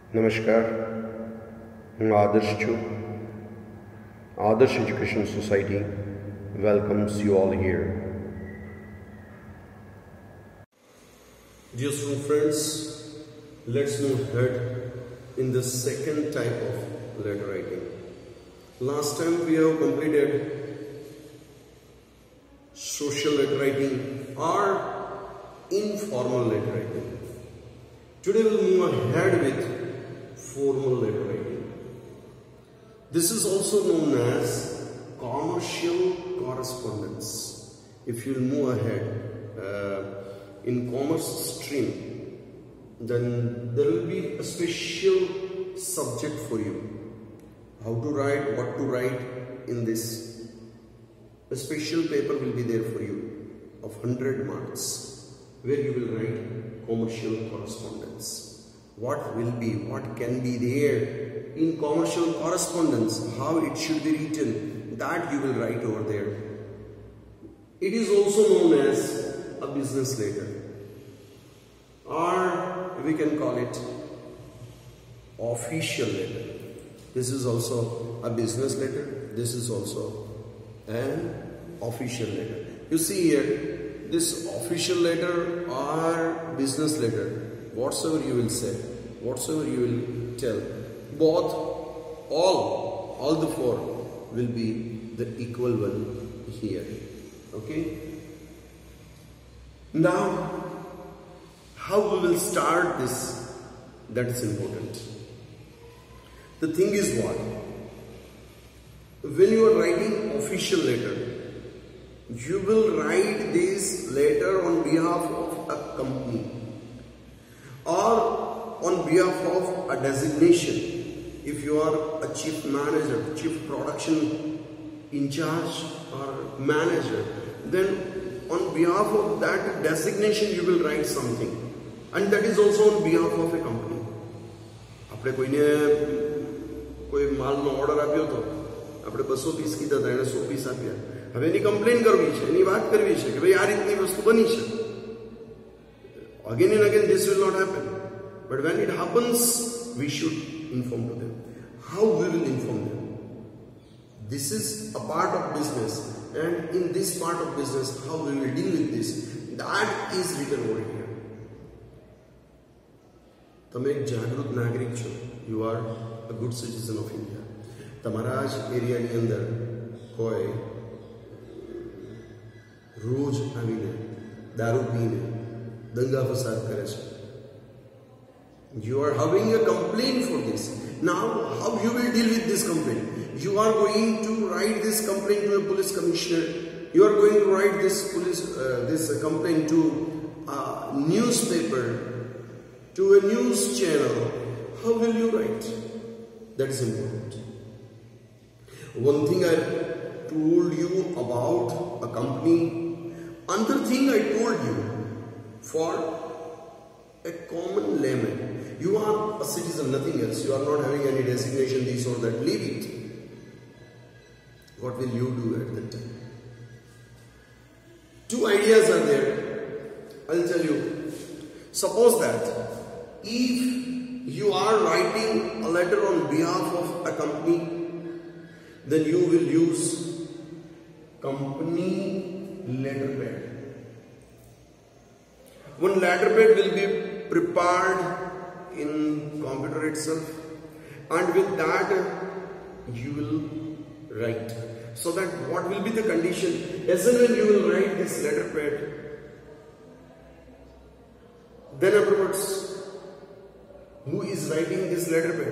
નમસ્કાર, હું આદર્શ છું. Adarsh Education Society welcomes you all here. Dear student friends, let's move ahead in the second type of letter writing. Last time we have completed social letter writing or informal letter writing. Today we'll move ahead with formal letter writing. This is also known as commercial correspondence. If you'll move ahead in commerce stream, then there will be a special subject for you. How to write, what to write in this. A special paper will be there for you of 100 marks where you will write commercial correspondence. What will be, what can be there in commercial correspondence, how it should be written, that you will write over there. It is also known as a business letter, or we can call it official letter. This is also a business letter, this is also an official letter. You see here, this official letter or business letter, whatsoever you will say, whatsoever you will tell, both, all the four will be the equal one here. Okay? Now, how we will start this, that is important. The thing is what? When you are writing official letter, you will write this letter on behalf of a company or on behalf of a designation. If you are a chief manager, chief production in charge or manager, then on behalf of that designation you will write something, and that is also on behalf of a company. આપણે કોઈ માલનો order આપ્યો હતો, આપણે 200 piece કીધા હતા, એને 100 piece આપ્યા. હવે એની કમ્પ્લેન કરવી છે, એની વાત કરવી છે કે ભાઈ આ રીતની વસ્તુ બની છે. Again and again this will not happen, but when it happens we should inform to them. How we will inform them? This is a part of business, and in this part of business how we will deal with this, that is written over here. તમે એક જાગૃત નાગરિક છો, you are a good citizen of India. તમારા જ એરિયાની અંદર કોઈ રોજ આવીને દારૂ પીને દંગા ફસાદ કરે છે. You are having a complaint for this. Now, how you will deal with this complaint? You are going to write this complaint to a police commissioner. You are going to write this complaint to a newspaper, to a news channel. How will you write? That is important. One thing I told you about a company. Another thing I told you, for a common layman, you are a citizen, nothing else. You are not having any designation, this or that. Leave it. What will you do at that time? Two ideas are there. I'll tell you. Suppose that if you are writing a letter on behalf of a company, then you will use company letterpad. One letterpad will be prepared in computer itself, and with that you will write. So that what will be the condition? As and when you will write this letterpad, then afterwards, who is writing this letterpad?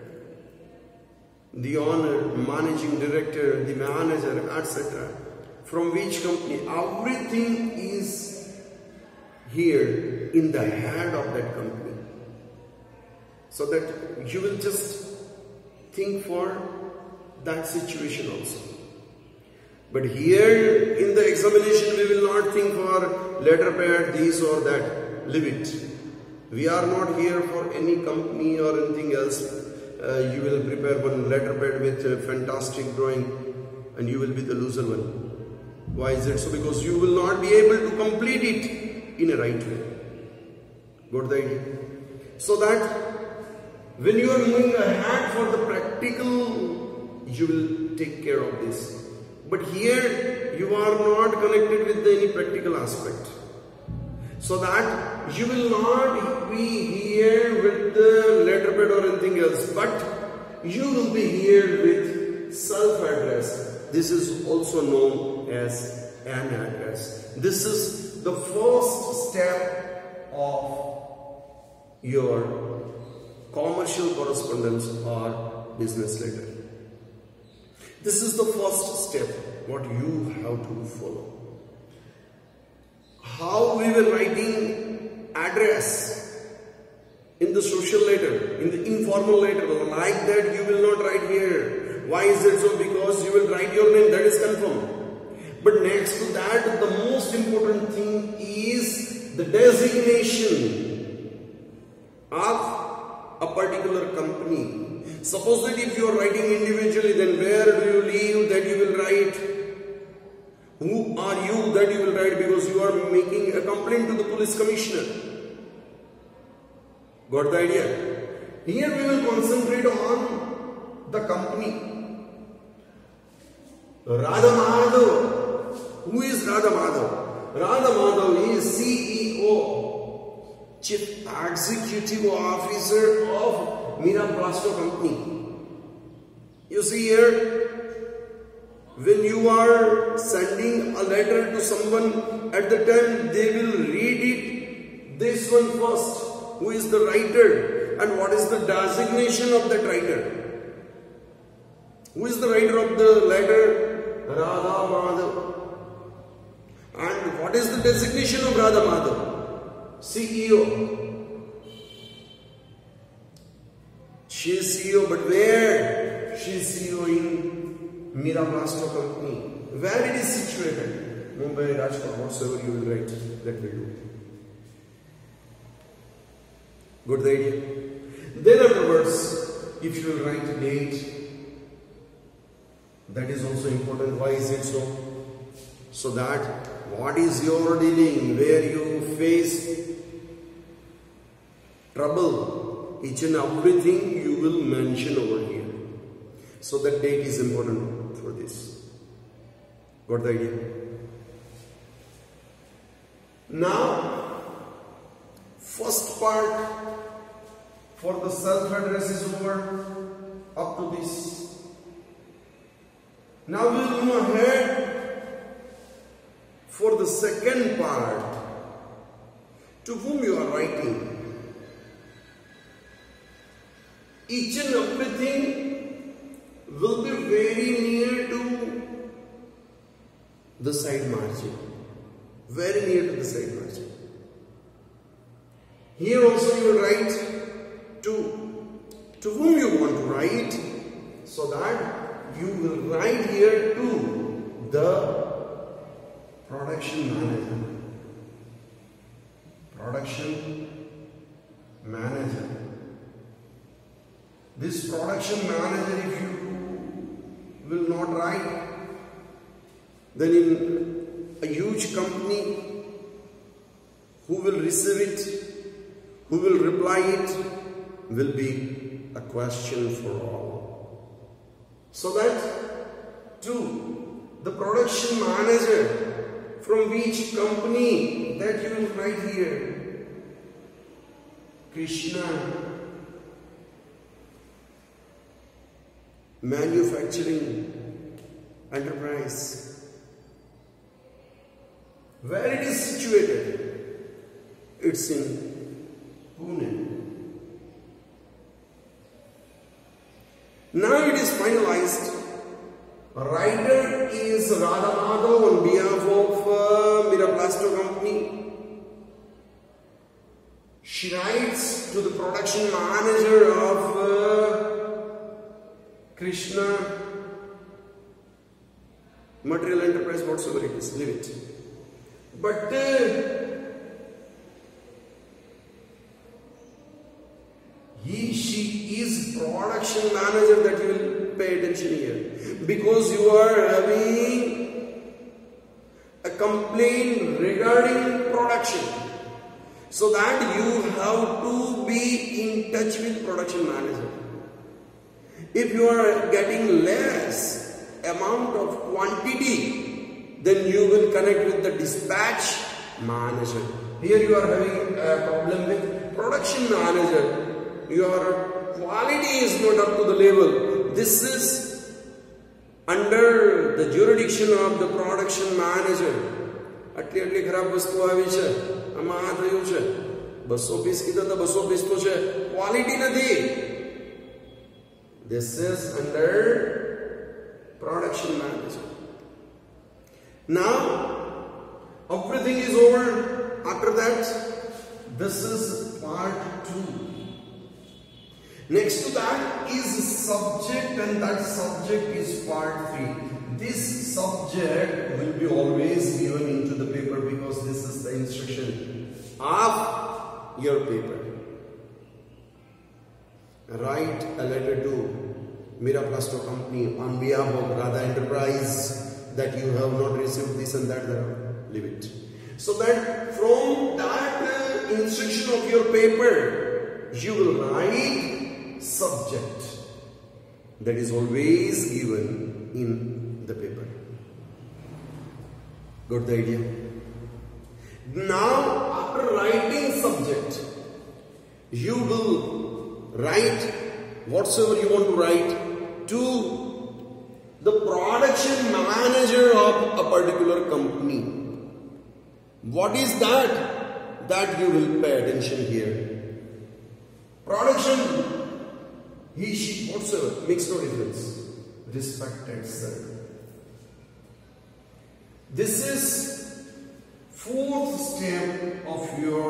The owner, managing director, the manager, etc. From which company? Everything is here in the head of that company. So that you will just think for that situation also. But here in the examination we will not think for letterpad, this or that. Leave it. We are not here for any company or anything else. You will prepare one letterpad with a fantastic drawing and you will be the loser one. Why is it so? Because you will not be able to complete it in a right way. Got the idea? So that When you are moving ahead for the practical, you will take care of this. But here you are not connected with any practical aspect. So that you will not be here with the letterpad or anything else, but you will be here with self-address. This is also known as an address. This is the first step of your commercial correspondence or business letter. This is the first step what you have to follow. How we were writing address in the social letter, in the informal letter, like that you will not write here. Why is it so? Because you will write your name, that is confirmed. But next to that, the most important thing is the designation of a particular company. Suppose that if you are writing individually, then where do you live, that you will write. Who are you, that you will write, because you are making a complaint to the police commissioner. Got the idea? Here we will concentrate on the company. Radha Madhav. Who is Radha Madhav? Radha Madhav is CEO, Chief Executive Officer of Mira Plasto Company. You see here, when you are sending a letter to someone, at the time they will read it, this one first, who is the writer and what is the designation of that writer. Who is the writer of the letter? Radha Madhav. And what is the designation of Radha Madhav? CEO. She is CEO, but where? She is CEO in Mira Plasto Company. Where it is situated? Mumbai, Rajkot, whatsoever you will write, that will do. Good the idea. Then afterwards, if you will write a date, that is also important. Why is it so? So that what is your dealing, where you face trouble, each and everything you will mention over here. So that date is important for this. Got the idea? Now, first part for the self-address is over up to this. Now we will move ahead for the second part. To whom you are writing. Each and everything will be very near to the side margin. Very near to the side margin. Here also you will write to whom you want to write, so that you will write here to the production manager. Production manager. This production manager, if you will not write, then in a huge company, who will receive it, who will reply it, will be a question for all. So that to the production manager from which company, that you will write here, Krishna Manufacturing Enterprise. Where it is situated? It's in Pune. Now it is finalized. Writer is Radha Madhav on behalf of Mira Plasto Company. She writes to the production manager of Krishna Material Enterprise, whatsoever it is, leave it. But she is production manager, that you will pay attention here, because you are having a complaint regarding production, so that you have to be in touch with production manager. If you are getting less amount of quantity, then you will connect with the dispatch manager. Here you are having a problem with production manager. Your quality is not up to the level. This is under the jurisdiction of the production manager. આટલી ખરાબ વસ્તુ આવી છે, આમાં આ થયું છે, 200 piece કીધા તો 200 પીસ તો છે, ક્વોલિટી નથી. This is under production manager. Now everything is over. After that, this is part 2. Next to that is subject, and that subject is part 3. This subject will be always given into the paper because this is the instruction of your paper. Write a letter to Miraplasto company on behalf of Radha Enterprise that you have not received this and that, leave it. So that from that instruction of your paper, you will write subject that is always given in the paper. Got the idea? Now, after writing subject, you will write whatsoever you want to write to the production manager of a particular company. What is that? That you will pay attention here. Production, he, she, whatsoever, makes no difference. Respected sir. This is 4th step of your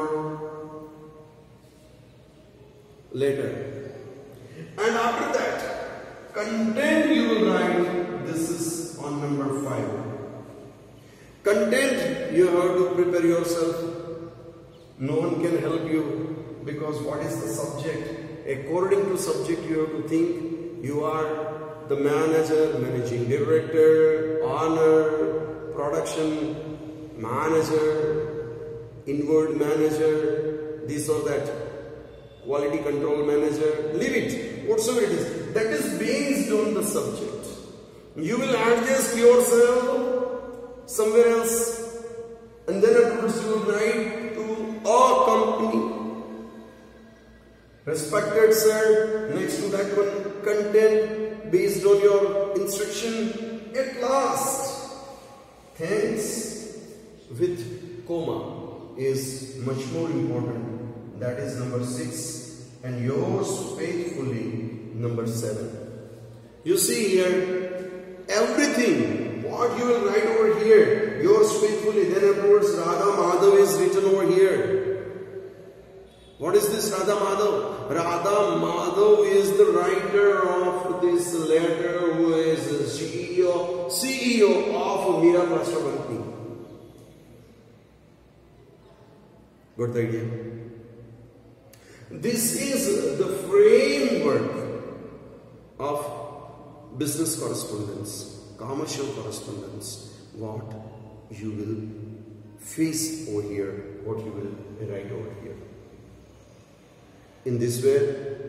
letter. And after that, content you will write. This is on number 5. Content, you have to prepare yourself. No one can help you because what is the subject? According to subject, you have to think. You are the manager, managing director, owner, production manager, inward manager, this or that, quality control manager, leave it, whatsoever it is. That is based on the subject. You will adjust yourself somewhere else, and then afterwards you will write to a company. Respected sir, next to that one, content based on your instruction. At last, thanks with comma is much more important. That is number 6, and yours faithfully number 7. You see here, everything what you will write over here, yours faithfully. Then afterwards, Radha Madhav is written over here. What is this Radha Madhav? Radha Madhav is the writer of this letter, who is CEO of Miraplasto company. Got the idea? This is the framework of business correspondence, commercial correspondence, what you will face over here, what you will write over here. In this way,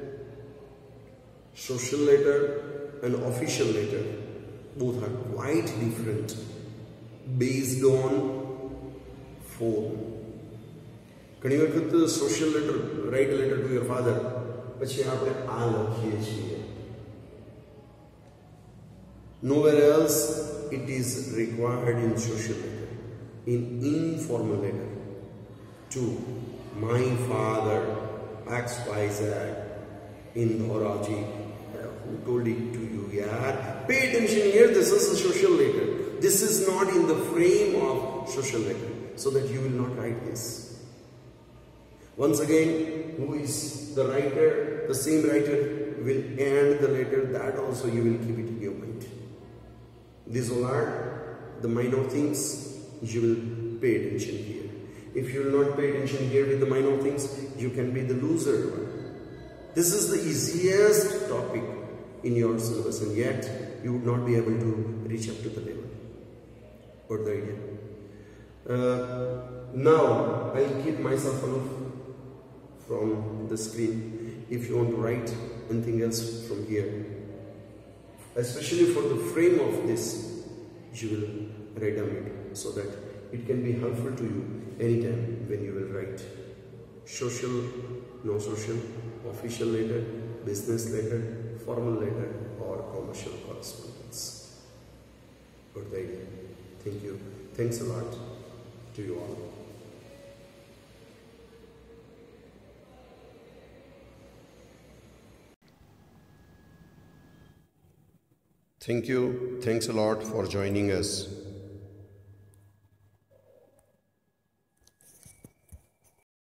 social letter and official letter both are quite different based on form. ઘણી વખત social letter, write letter to your father, પછી આપણે આ લખીએ છીએ. Nowhere else it is required in social letter. In informal letter, to my father XYZ in Dhauraji, who told it to you? Yeah, pay attention here. This is a social letter. This is not in the frame of social letter, so that you will not write this. Once again, who is the writer? The same writer will end the letter. That also you will keep it in your mind. These all are the minor things. You will pay attention here. If you will not pay attention here with the minor things, you can be the loser one. This is the easiest topic in your syllabus, and yet you would not be able to reach up to the level. Got the idea? Now I'll keep myself aloof from the screen. if you want to write anything else from here, especially for the frame of this, you will write on it so that it can be helpful to you anytime when you will write social, no social, official letter, business letter, formal letter, or commercial correspondence. Good day. Thank you. Thanks a lot to you all. Thank you. Thanks a lot for joining us.